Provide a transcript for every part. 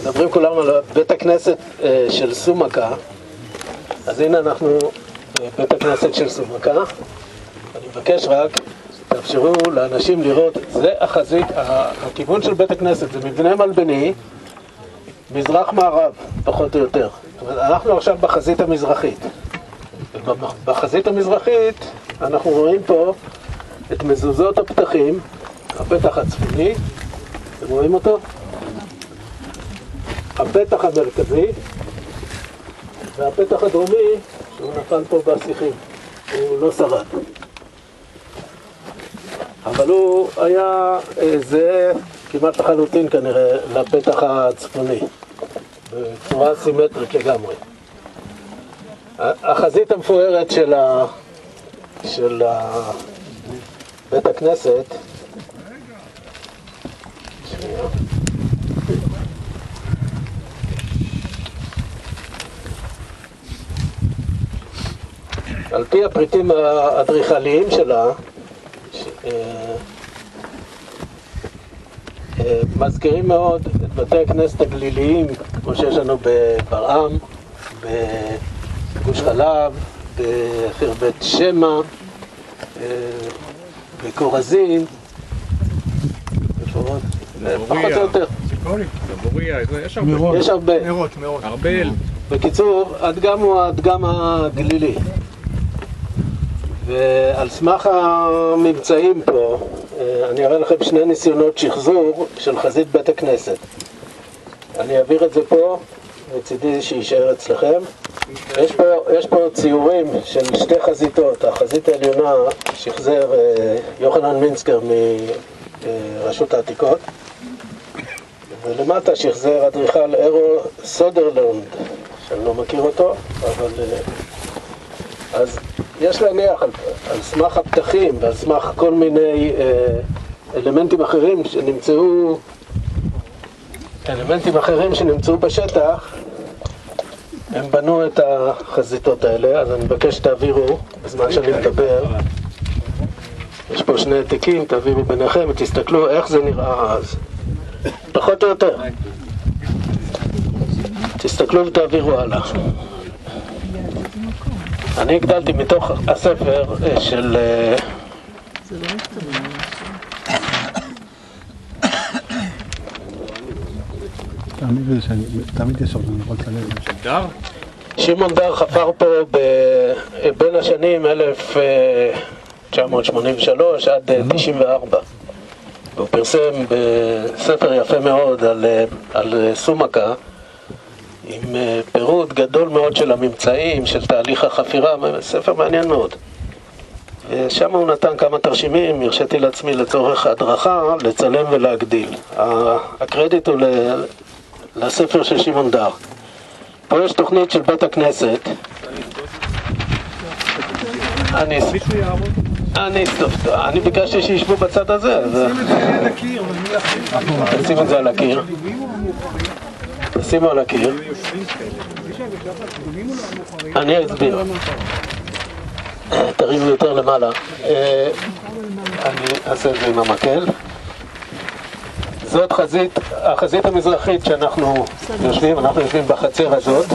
מדברים כולם על בית הכנסת של סומקה. אז הנה אנחנו בית הכנסת של סומקה. אני מבקש רק תאפשרו לאנשים לראות, זה החזית, הכיוון של בית הכנסת, זה מבנה מלבני, מזרח מערב, פחות או יותר. אנחנו עכשיו בחזית המזרחית. בחזית המזרחית אנחנו רואים פה את מזוזות הפתחים, הפתח הצפוני, אתם רואים אותו? הפתח המרכזי והפתח הדרומי שהוא נפל פה בשיחים, הוא לא שרד. אבל הוא היה זהה כמעט לחלוטין כנראה לפתח הצפוני, בצורה סימטרית לגמרי. החזית המפוארת של בית הכנסת, על פי הפריטים האדריכליים שלה, מזכירים מאוד את בתי הכנסת הגליליים, כמו שיש לנו בברעם, בגוש חלב, בחרבת שמע, בקורזין, פחות או יותר. יש הרבה. ארבל. בקיצור, הדגם הוא הדגם הגלילי. ועל סמך המבצעים פה, אני אראה לכם שני ניסיונות שחזור של חזית בית הכנסת. אני אעביר את זה פה, וצידי שישאר אצלכם. יש פה ציורים של שתי חזיתות. החזית העליונה שחזר יוחנן מינסקר מרשות העתיקות, ולמטה שחזר אדריכל אירו סודרלנד, שאני לא מכיר אותו, אבל אז יש להניח על סמך הפתחים ועל סמך כל מיני אלמנטים אחרים שנמצאו בשטח, הם בנו את החזיתות האלה. אז אני מבקש שתעבירו בזמן שאני מדבר. יש פה שני עתיקים, תעבירו ביניכם ותסתכלו איך זה נראה אז. פחות או יותר. תסתכלו ותעבירו הלאה. אני הגדלתי מתוך הספר של... תמיד יש עוד, אני יכול לצלם. דר? שמעון דר חפר פה בין השנים 1983 עד 94. הוא פרסם בספר יפה מאוד על סומקה, עם פירוט גדול מאוד של הממצאים, של תהליך החפירה, ספר מעניין מאוד. שם הוא נתן כמה תרשימים, הרשיתי לעצמי לצורך הדרכה, לצלם ולהגדיל. הקרדיט הוא לספר של שמעון דר. פה יש תוכנית של בית הכנסת. אני ביקשתי שישבו בצד הזה. שים את זה על הקיר. שימו על הקיר. אני אסביר. תרימו יותר למעלה. אני אעשה את זה עם המקל. זאת החזית המזרחית שאנחנו יושבים, אנחנו יושבים בחצר הזאת.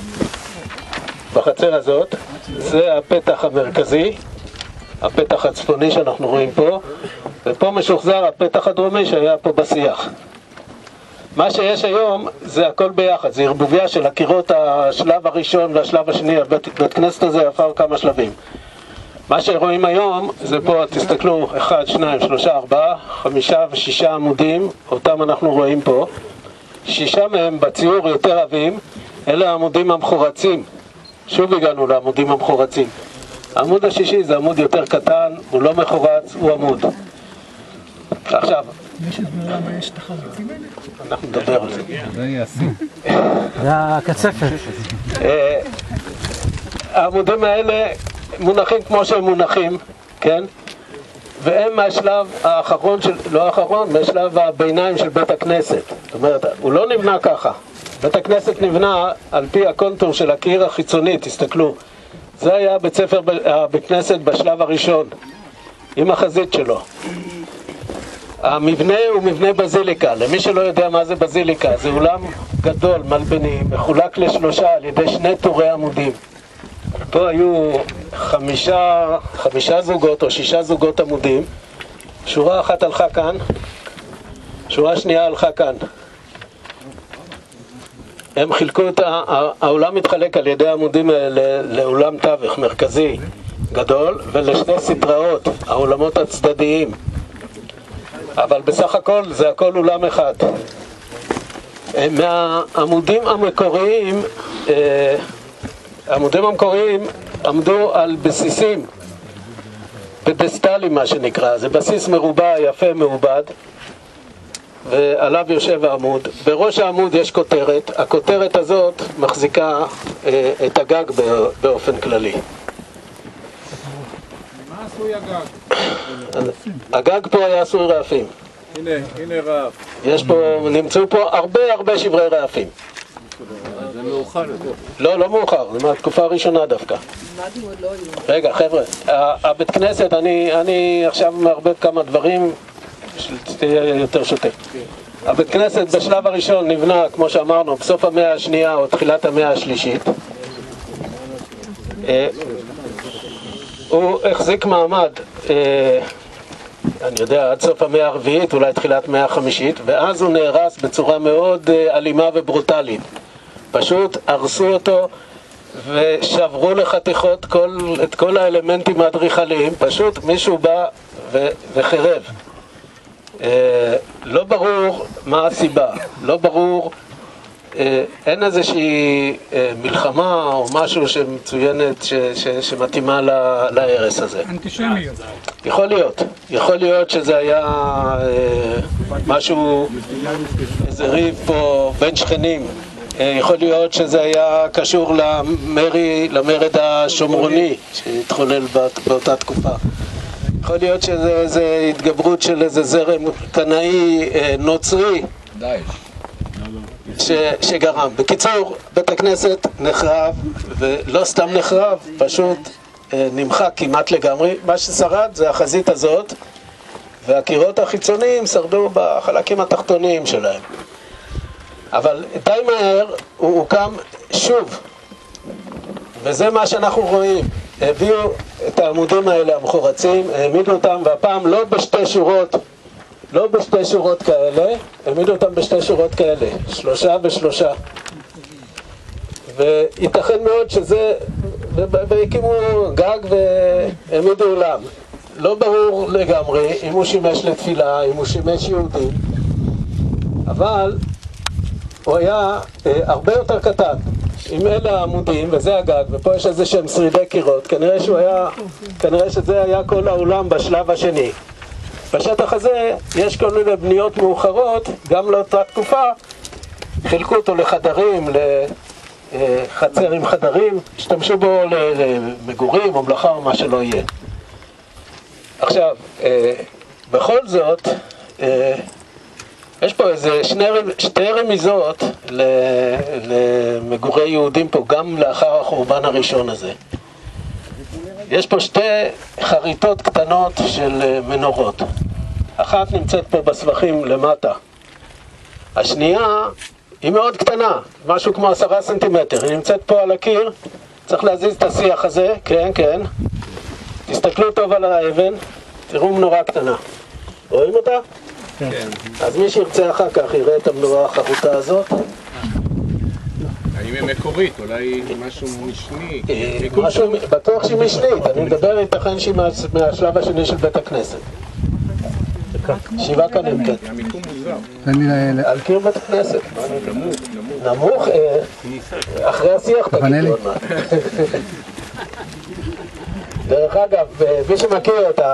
בחצר הזאת, זה הפתח המרכזי, הפתח הצפוני שאנחנו רואים פה, ופה משוחזר הפתח הדרומי שהיה פה בשיח. מה שיש היום זה הכל ביחד, זה ערבוביה של הקירות השלב הראשון והשלב השני. בית כנסת הזה עבר כמה שלבים. מה שרואים היום זה פה, תסתכלו, 1, 2, 3, 4, 5 ו6 עמודים, אותם אנחנו רואים פה. 6 מהם בציור יותר עבים, אלה העמודים המחורצים. שוב הגענו לעמודים המחורצים. העמוד השישי זה עמוד יותר קטן, הוא לא מחורץ, הוא עמוד. עכשיו, יש הסבר למה יש את החלוצים האלה? אנחנו נדבר על זה. זה יעשי. זה הקצפת. העמודים האלה מונחים כמו שהם מונחים, כן? והם מהשלב האחרון לא האחרון, מהשלב הביניים של בית הכנסת. זאת אומרת, הוא לא נבנה ככה. בית הכנסת נבנה על פי הקונטור של הקיר החיצוני, תסתכלו. זה היה בית כנסת בשלב הראשון, עם החזית שלו. המבנה הוא מבנה בזיליקה. למי שלא יודע מה זה בזיליקה, זה אולם גדול, מלבני, מחולק לשלושה על ידי 2 טורי עמודים. פה היו 5 זוגות או 6 זוגות עמודים. שורה אחת הלכה כאן, שורה שנייה הלכה כאן. הם חילקו את האולם מתחלק על ידי העמודים לאולם תווך מרכזי גדול ולשני סדראות, האולמות הצדדיים. אבל בסך הכל זה הכל אולם אחד. מהעמודים המקוריים, העמודים המקוריים עמדו על בסיסים, פדסטלים מה שנקרא, זה בסיס מרובע יפה מעובד, ועליו יושב העמוד. בראש העמוד יש כותרת, הכותרת הזאת מחזיקה את הגג באופן כללי. מה עשוי הגג? הגג פה היה עשוי רעפים. הנה רעף. יש פה, נמצאו פה הרבה שברי רעפים. זה מאוחר יותר. לא מאוחר, זה מהתקופה הראשונה דווקא. רגע חבר'ה, הבית כנסת, אני עכשיו מערבב כמה דברים שתהיה יותר שוטף. הבית כנסת בשלב הראשון נבנה, כמו שאמרנו, בסוף המאה השנייה או תחילת המאה השלישית. הוא החזיק מעמד, אני יודע, עד סוף המאה הרביעית, אולי תחילת המאה החמישית, ואז הוא נהרס בצורה מאוד אלימה וברוטלית. פשוט הרסו אותו ושברו לחתיכות את כל האלמנטים האדריכליים, פשוט מישהו בא וחרב. לא ברור מה הסיבה, לא ברור, אין איזושהי מלחמה או משהו שמצוינת שמתאימה להרס הזה. אנטישמיות. יכול להיות שזה היה משהו, איזה ריב פה בין שכנים. יכול להיות שזה היה קשור למרד השומרוני שהתחולל באותה תקופה. יכול להיות שזה התגברות של איזה זרם קנאי נוצרי שגרם. בקיצור, בית הכנסת נחרב, ולא סתם נחרב, פשוט נמחק כמעט לגמרי. מה ששרד זה החזית הזאת, והקירות החיצוניים שרדו בחלקים התחתוניים שלהם. אבל די מהר הוא הוקם שוב, וזה מה שאנחנו רואים. הביאו את העמודים האלה המחורצים, העמידו אותם, והפעם לא בשתי שורות כאלה, העמידו אותם בשתי שורות כאלה, 3 ו3. וייתכן מאוד שזה, והקימו גג והעמידו אולם. לא ברור לגמרי אם הוא שימש לתפילה, אם הוא שימש יהודים, אבל הוא היה הרבה יותר קטן. עם אלה העמודים, וזה הגג, ופה יש איזה שהם שרידי קירות, כנראה שזה היה כל האולם בשלב השני. בשטח הזה יש כל מיני בניות מאוחרות, גם לאותה תקופה, חילקו אותו לחדרים, לחצר עם חדרים, השתמשו בו למגורים או מלאכה או מה שלא יהיה. עכשיו, בכל זאת, יש פה איזה שתי רמיזות למגורי יהודים פה, גם לאחר החורבן הראשון הזה. יש פה 2 חריטות קטנות של מנורות. אחת נמצאת פה בסבכים למטה. השנייה היא מאוד קטנה, משהו כמו 10 סנטימטר. היא נמצאת פה על הקיר, צריך להזיז את השיח הזה, כן. תסתכלו טוב על האבן, תראו מנורה קטנה. רואים אותה? כן. אז מי שירצה אחר כך יראה את המנורה החרוטה הזאת. האם היא מקורית? אולי משהו משני? בטוח שהיא משנית, אני מדבר ייתכן שהיא מהשלב השני של בית הכנסת. 7 קנים, כן. המיקום מוזר. על קיר בית הכנסת. נמוך, אחרי השיח תגיד עוד מעט. דרך אגב, מי שמכיר את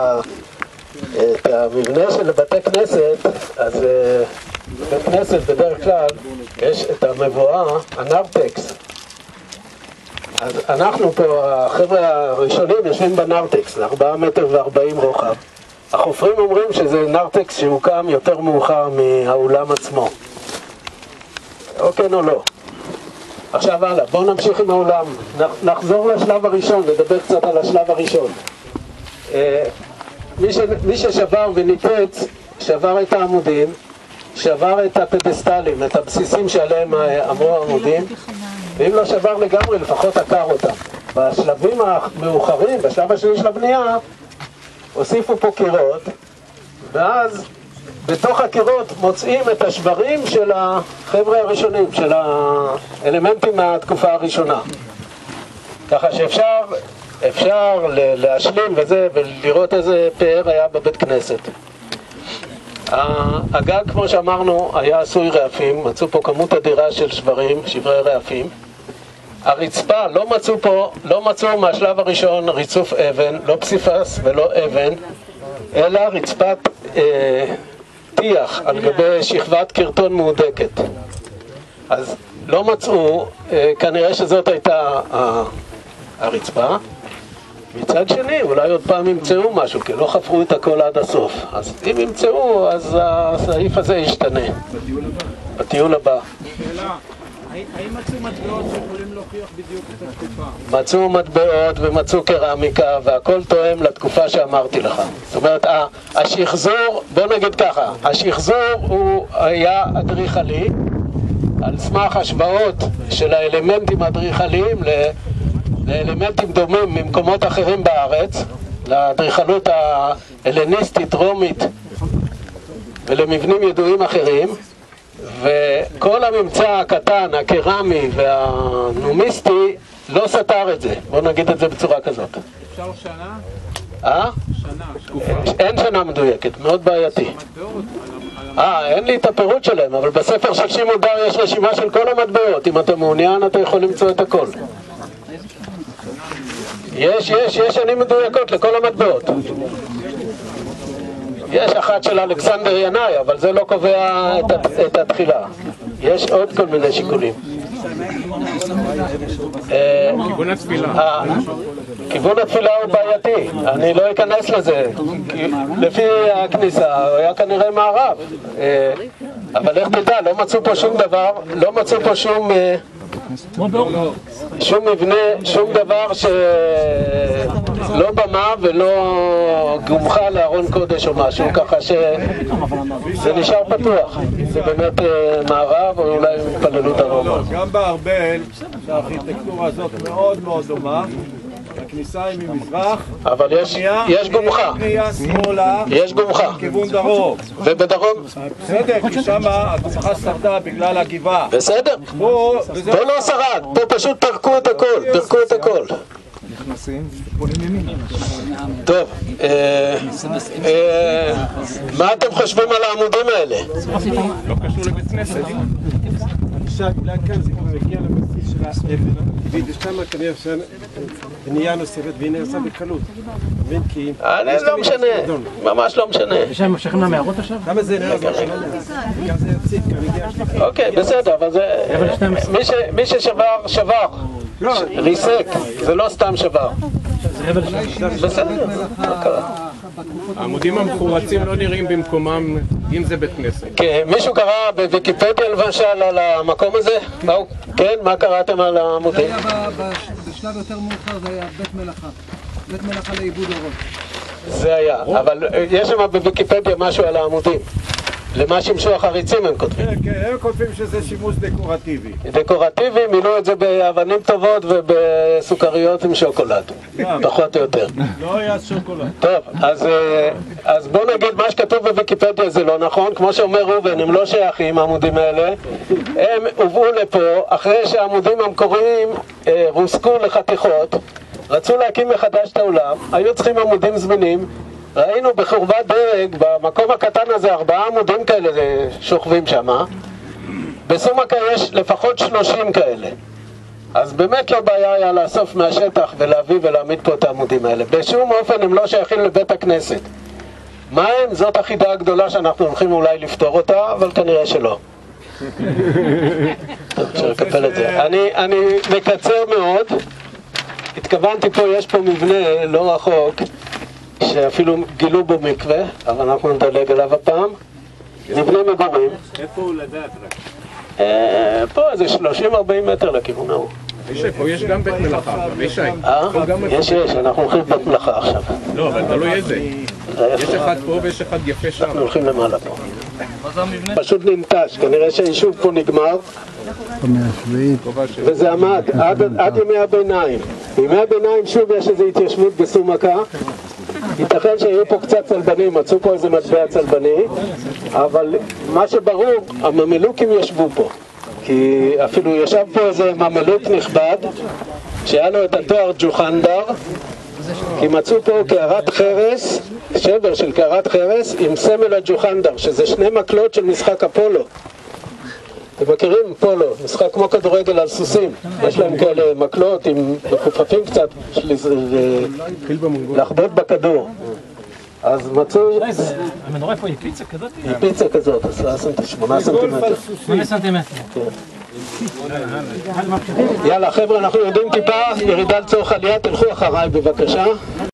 המבנה של בתי כנסת, אז בבית כנסת בדרך כלל יש את המבואה, הנרטקס. אז אנחנו פה, החבר'ה הראשונים יושבים בנרטקס, 4 מטר ו40 רוחב. החופרים אומרים שזה נרטקס שהוקם יותר מאוחר מהאולם עצמו. או כן או לא. עכשיו הלאה, בואו נמשיך עם האולם. נחזור לשלב הראשון, נדבר קצת על השלב הראשון. מי ששבר וניפץ שבר את העמודים, שבר את הפדסטלים, את הבסיסים שעליהם אמרו העמודים, ואם לא שבר לגמרי, לפחות עקר אותם. בשלבים המאוחרים, בשלב השני של הבנייה, הוסיפו פה קירות, ואז בתוך הקירות מוצאים את השברים של החבר'ה הראשונים, של האלמנטים מהתקופה הראשונה. ככה שאפשר להשלים וזה, ולראות איזה פאר היה בבית כנסת. הגג, כמו שאמרנו, היה עשוי רעפים, מצאו פה כמות אדירה של שברי רעפים. הרצפה, לא מצאו מהשלב הראשון ריצוף אבן, לא פסיפס ולא אבן, אלא רצפת טיח על גבי שכבת קרטון מהודקת. אז לא מצאו, כנראה שזאת הייתה הרצפה. מצד שני, אולי עוד פעם ימצאו משהו, כי לא חפרו את הכל עד הסוף. אז אם ימצאו, אז הסעיף הזה ישתנה. בטיול הבא. שאלה, האם מצאו מטבעות שיכולים להוכיח בדיוק את התקופה? מצאו מטבעות ומצאו קרמיקה, והכל תואם לתקופה שאמרתי לך. זאת אומרת, השחזור, בוא נגיד ככה, השחזור הוא היה אדריכלי, על סמך השוואות של האלמנטים האדריכליים לאלמנטים דומים ממקומות אחרים בארץ, לאדריכלות ההלניסטית, רומית, ולמבנים ידועים אחרים, וכל הממצא הקטן, הקרמי והנומיסטי לא סתר את זה. בוא נגיד את זה בצורה כזאת. אפשר שנה? שנה, תקופה. אין שנה מדויקת, מאוד בעייתי. אין לי את הפירוט שלהם, אבל בספר של שמעון דר יש רשימה של כל המטבעות. אם אתה מעוניין, אתה יכול למצוא את הכל. יש שנים מדויקות לכל המטבעות. יש אחת של אלכסנדר ינאי, אבל זה לא קובע את התחילה. יש עוד כל מיני שיקולים. כיוון התפילה. כיוון התפילה הוא בעייתי, אני לא אכנס לזה. לפי הכניסה הוא היה כנראה מערב. אבל איך תדע, לא מצאו פה שום דבר, לא מצאו פה שום מבנה, שום דבר שלא במה ולא גומחה לארון קודש או משהו, ככה שזה נשאר פתוח. זה באמת מערב או אולי התפללות הרומא. גם בארבל, שהארכיטקטורה הזאת מאוד מאוד דומה, הכניסה היא ממזרח, אבל יש גומחה. פנייה שמאלה, יש גומחה. כיוון דרום. ובדרום? בסדר, כי שמה הגומחה שרדה בגלל הגבעה. בסדר. פה לא שרד, פה פשוט פרקו את הכל, טוב, מה אתם חושבים על העמודים האלה? לא קשור לבית כנסת. עכשיו, כאן זה כבר הגיע לבסיס של האבן, ושם כנראה בנייה נוספת, והנה עשה בקלות. אני לא משנה, ממש לא משנה. ושם ממשיכים למערות עכשיו? למה זה נראה? גם זה יציג, כאן הגיע השליחים. אוקיי, בסדר, אבל זה... מי ששבר, ריסק, זה לא סתם שבר. בסדר, מה קרה? העמודים המחורצים לא נראים במקומם, אם זה בית כנסת. כן, מישהו קרא בוויקיפדיה למשל על המקום הזה? כן, מה קראתם על העמודים? זה היה בשלב יותר מאוחר, זה היה בית מלאכה. בית מלאכה לעיבוד אורות. זה היה, אבל יש שם בוויקיפדיה משהו על העמודים. למה שימשו החריצים הם כותבים. כן, הם כותבים שזה שימוש דקורטיבי. דקורטיבי, מילאו את זה באבנים טובות ובסוכריות עם שוקולד. פחות או יותר. לא היה שוקולד. טוב, אז בוא נגיד, מה שכתוב בוויקיפדיה זה לא נכון. כמו שאומר ראובן, הם לא שייכים, העמודים האלה. הם הובאו לפה אחרי שהעמודים המקוריים רוסקו לחתיכות. רצו להקים מחדש את העולם, היו צריכים עמודים זמינים. ראינו בחורבת דרג, במקום הקטן הזה, 4 עמודים כאלה שוכבים שם. בסומקה יש לפחות 30 כאלה. אז באמת לא בעיה היה לאסוף מהשטח ולהביא ולהעמיד פה את העמודים האלה. בשום אופן הם לא שייכים לבית הכנסת. מה הם? זאת החידה הגדולה שאנחנו הולכים אולי לפתור אותה, אבל כנראה שלא. טוב, אפשר לקפל את זה. אני מקצר מאוד. התכוונתי פה, יש פה מבנה לא רחוק, שאפילו גילו בו מקווה, אבל אנחנו נדלג עליו הפעם. מבנה מגורים. איפה הוא לדעת רק? פה איזה 30-40 מטר לכיוון ההוא. אבישי, פה יש גם בית מלאכה, אבישי. יש, אנחנו הולכים בית מלאכה עכשיו. לא, אבל תלוי איזה. יש אחד פה ויש אחד יפה שם. אנחנו הולכים למעלה פה. פשוט ננטש, כנראה שהיישוב פה נגמר. וזה עמד עד ימי הביניים. בימי הביניים שוב יש איזו התיישבות בסומקה. ייתכן שיהיו פה קצת צלבנים, מצאו פה איזה מטבע צלבני, אבל מה שברור, הממלוקים ישבו פה. כי אפילו ישב פה איזה ממלוק נכבד, שהיה לו את התואר ג'וחנדר, כי מצאו פה קערת חרס, שבר של קערת חרס, עם סמל הג'וחנדר, שזה 2 מקלות של משחק הפולו. אתם מכירים פולו, משחק כמו כדורגל על סוסים, יש להם כאלה מקלות עם מכופפים קצת לחבוט בכדור. אז מצאו... המנורה פה היא פיצה כזאת? היא פיצה כזאת, 8 סנטימטר. 8 סנטימטר. יאללה חבר'ה, אנחנו יודעים טיפה, ירידה לצורך עלייה, תלכו אחריי בבקשה.